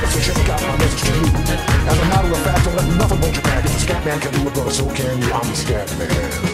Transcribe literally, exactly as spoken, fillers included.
So check out my message to you. As a matter of fact, don't let nothing hold you back. If the scat man can do it, brother, so can you. I'm the scat man.